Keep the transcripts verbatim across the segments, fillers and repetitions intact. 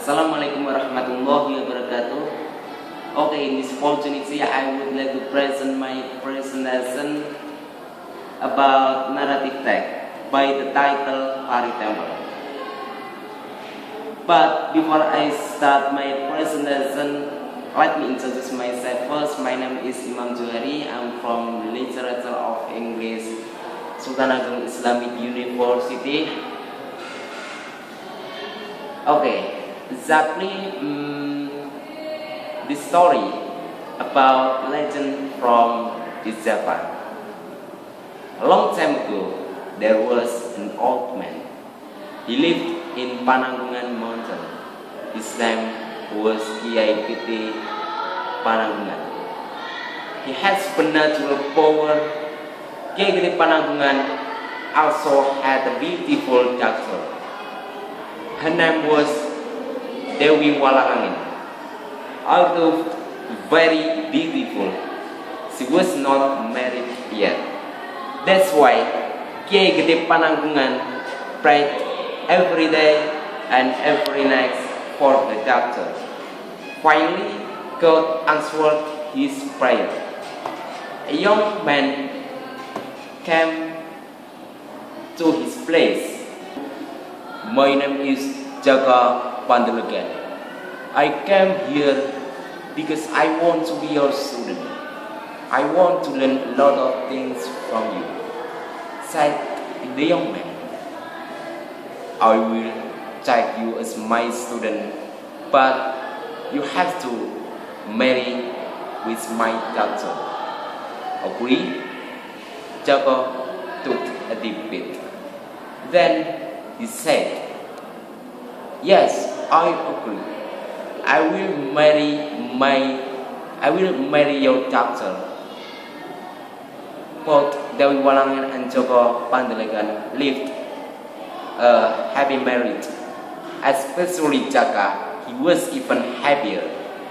Assalamualaikum warahmatullahi wabarakatuh. Okay, in this opportunity, I would like to present my presentation about narrative text by the title Pari Temple. But before I start my presentation, let me introduce myself first. My name is Imam Jauhari. I'm from Literature of English, Sultan Ageng Islamic University. Okay. Exactly, um, the story about legend from Japan. A long time ago, there was an old man. He lived in Pananggungan Mountain. His name was Kiai Piti Pananggungan. He has supernatural power. Kiai Piti Pananggungan also had a beautiful daughter. Her name was Dewi Walahangin. Although very beautiful, she was not married yet. That's why Kiai Gede Pananggungan prayed every day and every night for the daughter. Finally, God answered his prayer. A young man came to his place. My name is Jaga Pandelegan. I came here because I want to be your student. I want to learn a lot of things from you, said the young man. I will take you as my student, but you have to marry with my daughter. Agree? Jaga took a deep breath. Then he said, yes, I agree. I will marry my I will marry your daughter. Both Dewi Walahangin and Joko Pandelegan lived a happy marriage. Especially Jaka, he was even happier.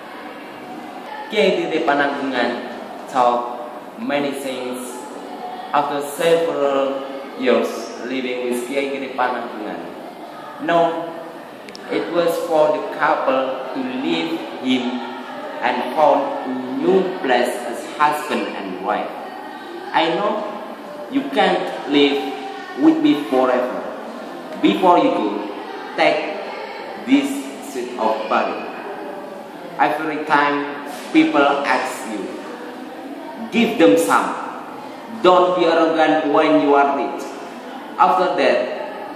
Kiai Piti Pananggungan taught many things. After several years living with Kiai Piti Pananggungan, now it was for the couple to leave him and found a new place as husband and wife. I know you can't live with me forever. Before you go, take this sweet of body. Every time people ask you, give them some. Don't be arrogant when you are rich. After that,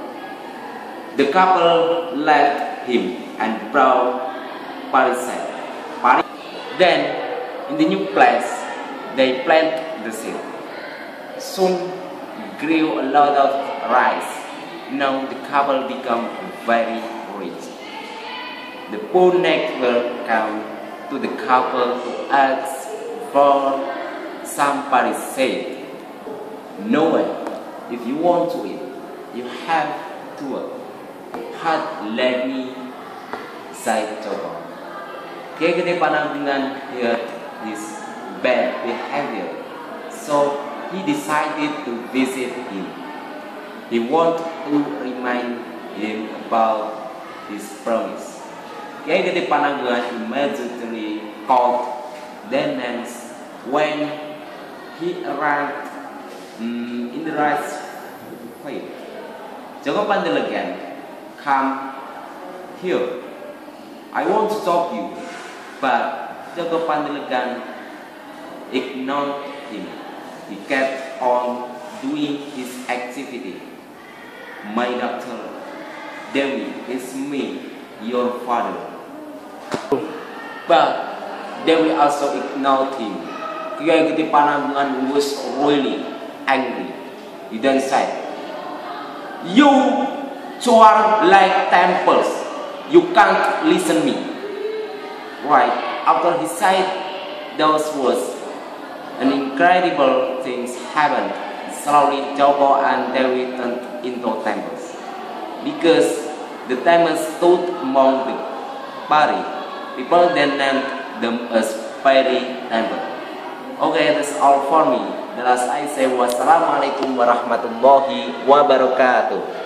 the couple left him and brought Parisite. Paris. Then, in the new place, they planted the seed. Soon grew a lot of rice. Now the couple became very rich. The poor neighbor came to the couple to ask for some Parisite. No way. If you want to eat, you have to work. Had let me say Joko. Kiai Gede Pananggungan heard his bad behavior, so he decided to visit him. He wanted to remind him about his promise. Kiai Gede Pananggungan immediately called their names. When he arrived um, in the right place, Joko Pandelegan, come here. I want to talk to you. But Jaga Pandelegan ignored him. He kept on doing his activity. My daughter, Dewi, is me, your father. But Dewi also ignored him. Kiai Gede Pananggungan was really angry. He then said, you are like temples. You can't listen me. Right after he said those words, an incredible things happened. Slowly, Joko and Dewi turned into temples. Because the temples stood among the Pari, people then named them as Pari Temple. Okay, that's all for me. The last I say, wassalamualaikum warahmatullahi wabarakatuh.